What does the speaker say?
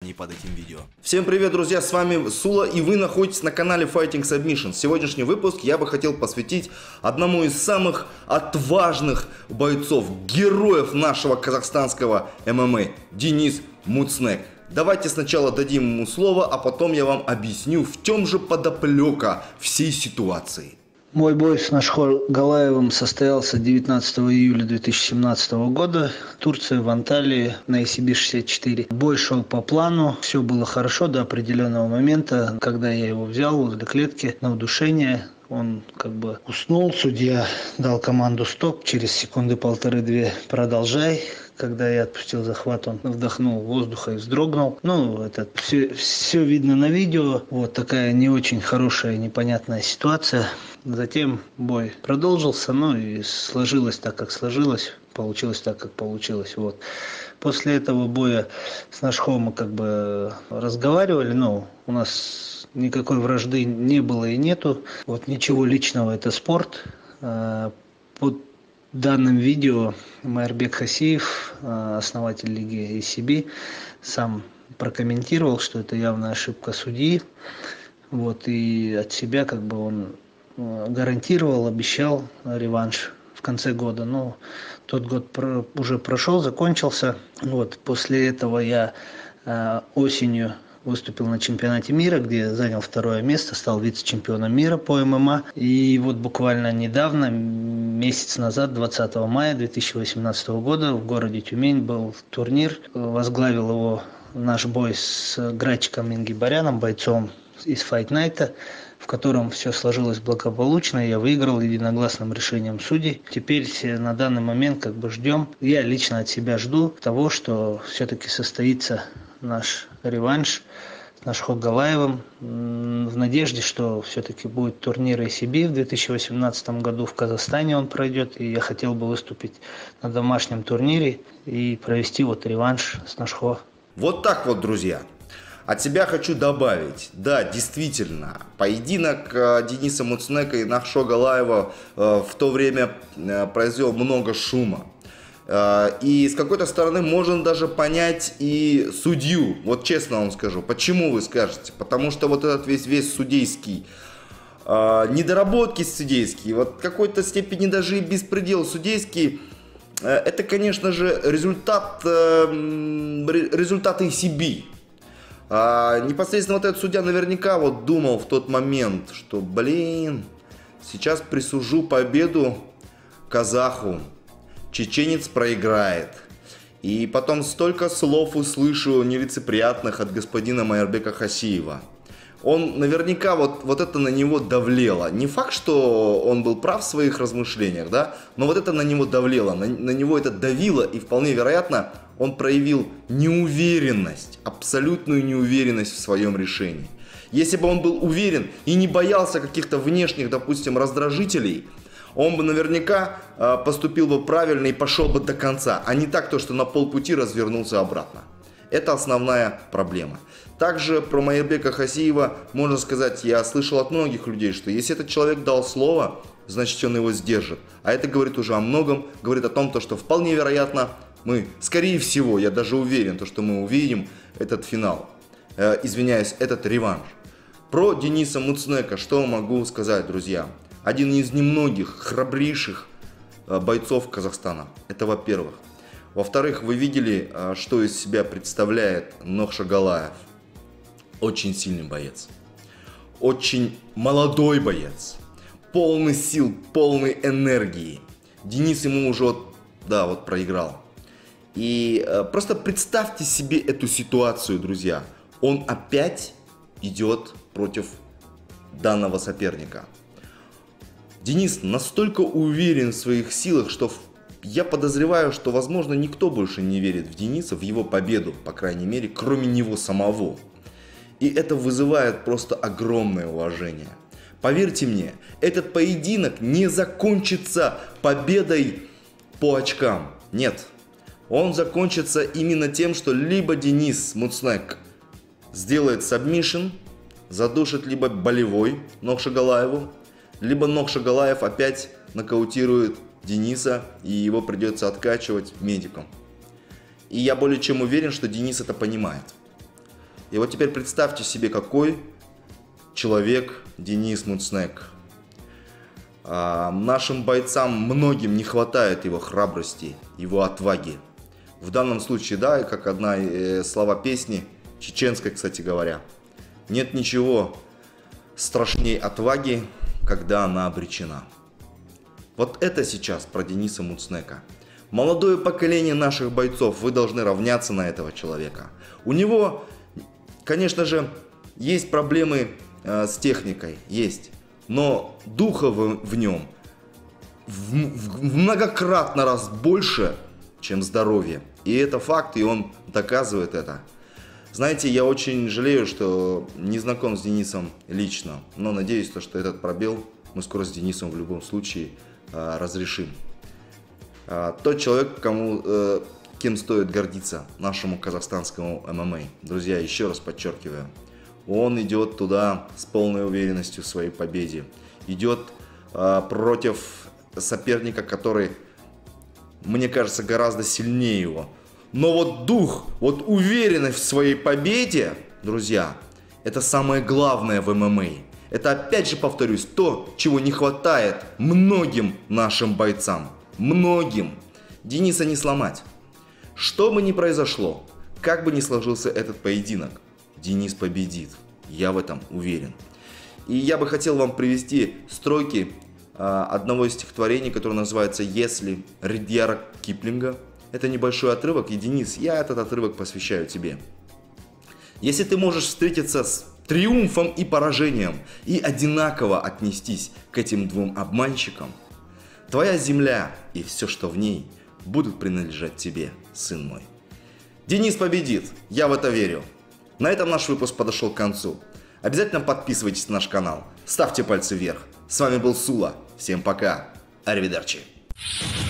описании под этим видео. Всем привет, друзья, с вами Сула, и вы находитесь на канале Fighting Submission. Сегодняшний выпуск я бы хотел посвятить одному из самых отважных бойцов, героев нашего казахстанского ММА, Денис Муцнек. Давайте сначала дадим ему слово, а потом я вам объясню, в чем же подоплека всей ситуации. Мой бой с Нашхо Галаевым состоялся 19 июля 2017 года. Турция, в Анталии, на ACB64. Бой шел по плану, все было хорошо до определенного момента, когда я его взял возле клетки на удушение. Он как бы уснул, судья дал команду стоп, через секунды полторы-две продолжай. Когда я отпустил захват, он вдохнул воздуха и вздрогнул. Это все видно на видео. Вот такая не очень хорошая, непонятная ситуация. Затем бой продолжился, и сложилось так, как сложилось. Получилось так, как получилось. Вот. После этого боя с Нашхо мы как бы разговаривали, у нас никакой вражды не было и нету. Вот ничего личного, это спорт. Под данным видео Майрбек Хасиев, основатель лиги ACB, сам прокомментировал, что это явная ошибка судьи. Вот, и от себя как бы он гарантировал, обещал реванш в конце года. Но тот год уже прошел, закончился. Вот, после этого я осенью выступил на чемпионате мира, где занял второе место, стал вице-чемпионом мира по ММА. И вот буквально недавно, месяц назад, 20 мая 2018 года, в городе Тюмень был турнир. Возглавил его наш бой с Грачиком Мингибаряном, бойцом из Fight Night, в котором все сложилось благополучно. Я выиграл единогласным решением судей. Теперь на данный момент как бы ждем. Я лично от себя жду того, что все-таки состоится наш реванш с Нашхо Галаевым, в надежде, что все-таки будет турнир ACB в 2018 году в Казахстане он пройдет, и я хотел бы выступить на домашнем турнире и провести реванш с Нашхо. Вот так вот, друзья. От себя хочу добавить, да, действительно, поединок Дениса Муцнека и Нашхо Галаева в то время произвел много шума. И с какой-то стороны можно даже понять и судью, вот честно вам скажу. Почему, вы скажете? Потому что вот этот весь судейский, недоработки судейские, вот в какой-то степени даже и беспредел судейский, это, конечно же, результат ACB. Непосредственно вот этот судья наверняка думал в тот момент, что, сейчас присужу победу казаху. Чеченец проиграет. И потом столько слов услышу нелицеприятных от господина Майрбека Хасиева. Он наверняка вот это на него давлело. Не факт, что он был прав в своих размышлениях, да, но вот это на него давлело, на него это давило, и вполне вероятно он проявил неуверенность, абсолютную неуверенность в своем решении. Если бы он был уверен и не боялся каких-то внешних, допустим, раздражителей, он бы наверняка поступил бы правильно и пошел бы до конца, а не так, что на полпути развернулся обратно. Это основная проблема. Также про Майрбека Хасиева можно сказать, я слышал от многих людей, что если этот человек дал слово, значит он его сдержит. А это говорит уже о многом, говорит о том, что вполне вероятно мы, скорее всего, я даже уверен, что мы увидим этот финал, этот реванш. Про Дениса Муцнека что могу сказать, друзья? Один из немногих храбрейших бойцов Казахстана. Это во-первых. Во-вторых, вы видели, что из себя представляет Нашхо Галаев. Очень сильный боец. Очень молодой боец. Полный сил, полный энергии. Денис ему уже проиграл. И просто представьте себе эту ситуацию, друзья. Он опять идет против данного соперника. Денис настолько уверен в своих силах, что я подозреваю, что, возможно, никто больше не верит в Дениса, в его победу, по крайней мере, кроме него самого. И это вызывает просто огромное уважение. Поверьте мне, этот поединок не закончится победой по очкам. Нет, он закончится именно тем, что либо Денис Муцнек сделает сабмишн, задушит либо болевой Нашхо Галаеву, либо Нашхо Галаев опять нокаутирует Дениса, и его придется откачивать медикам. И я более чем уверен, что Денис это понимает. И вот теперь представьте себе, какой человек Денис Муцнек. Нашим бойцам многим не хватает его храбрости, его отваги. В данном случае, да, как одна слова песни, чеченской, кстати говоря. Нет ничего страшней отваги, когда она обречена. Вот это сейчас про Дениса Муцнека. Молодое поколение наших бойцов, вы должны равняться на этого человека. У него, конечно же, есть проблемы с техникой, есть. Но духа в нем в многократно раз больше, чем здоровье. И это факт, и он доказывает это. Знаете, я очень жалею, что не знаком с Денисом лично. Но надеюсь, что этот пробел мы скоро с Денисом в любом случае разрешим. Тот человек, кем стоит гордиться нашему казахстанскому ММА. Друзья, еще раз подчеркиваю. Он идет туда с полной уверенностью в своей победе. Идет против соперника, который, мне кажется, гораздо сильнее его. Но вот дух, вот уверенность в своей победе, друзья, это самое главное в ММА. Это, опять же повторюсь, то, чего не хватает многим нашим бойцам. Многим. Дениса не сломать. Что бы ни произошло, как бы ни сложился этот поединок, Денис победит. Я в этом уверен. И я бы хотел вам привести строки одного из стихотворений, которое называется «Если» Ридьяра Киплинга. Это небольшой отрывок, и, Денис, я этот отрывок посвящаю тебе. Если ты можешь встретиться с триумфом и поражением и одинаково отнестись к этим двум обманщикам, твоя земля и все, что в ней, будут принадлежать тебе, сын мой. Денис победит, я в это верю. На этом наш выпуск подошел к концу. Обязательно подписывайтесь на наш канал, ставьте пальцы вверх. С вами был Сула. Всем пока. Аривидерчи.